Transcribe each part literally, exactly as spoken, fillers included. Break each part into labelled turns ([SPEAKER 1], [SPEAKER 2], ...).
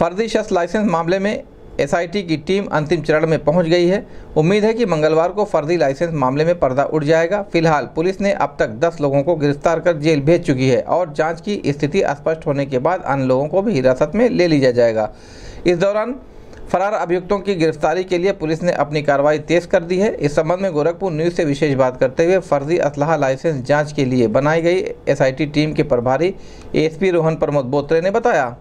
[SPEAKER 1] फर्जी शस्त्र लाइसेंस मामले में एसआईटी की टीम अंतिम चरण में पहुंच गई है। उम्मीद है कि मंगलवार को फर्जी लाइसेंस मामले में पर्दा उठ जाएगा। फिलहाल पुलिस ने अब तक दस लोगों को गिरफ्तार कर जेल भेज चुकी है और जांच की स्थिति स्पष्ट होने के बाद अन्य लोगों को भी हिरासत में ले लिया जाएगा। इस दौरान फरार अभियुक्तों की गिरफ्तारी के लिए पुलिस ने अपनी कार्रवाई तेज कर दी है। इस संबंध में गोरखपुर न्यूज़ से विशेष बात करते हुए फर्जी असलहा लाइसेंस जांच के लिए बनाई गई एसआईटी टीम के प्रभारी एएसपी रोहन प्रमोद बोत्रे ने बताया।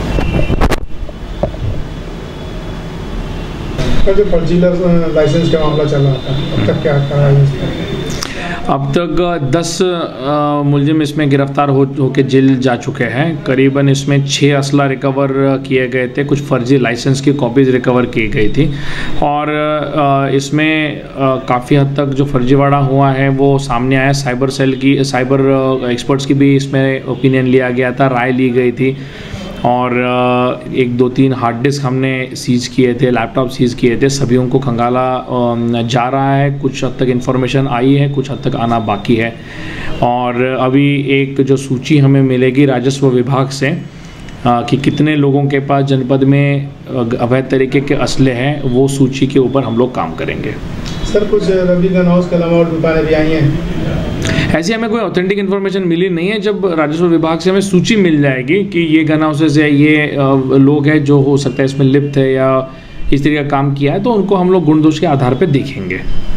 [SPEAKER 2] जो फर्जी लाइसेंस का मामला चल रहा था, अब तक क्या करा है?
[SPEAKER 3] अब तक दस मुलजिम इसमें गिरफ्तार हो होकर जेल जा चुके हैं। करीबन इसमें छः असला रिकवर किए गए थे, कुछ फर्जी लाइसेंस की कॉपीज़ रिकवर की गई थी और इसमें काफ़ी हद तक जो फर्जीवाड़ा हुआ है वो सामने आया। साइबर सेल की साइबर एक्सपर्ट्स की भी इसमें ओपिनियन लिया गया था, राय ली गई थी और एक दो तीन हार्ड डिस्क हमने सीज़ किए थे, लैपटॉप सीज़ किए थे। सभी को खंगाला जा रहा है। कुछ हद तक इन्फॉर्मेशन आई है, कुछ हद तक आना बाकी है और अभी एक जो सूची हमें मिलेगी राजस्व विभाग से कि कितने लोगों के पास जनपद में अवैध तरीके के असले हैं, वो सूची के ऊपर हम लोग काम करेंगे।
[SPEAKER 2] सर, कुछ रबी गन हाउस के अलावा और दुकानें भी आई हैं?
[SPEAKER 3] ऐसी हमें कोई ऑथेंटिक इन्फॉर्मेशन मिली नहीं है। जब राजस्व विभाग से हमें सूची मिल जाएगी कि ये गन हाउसेज है, ये लोग हैं जो हो सकता है इसमें लिप्त है या इस तरीके का काम किया है, तो उनको हम लोग गुण दोष के आधार पर देखेंगे।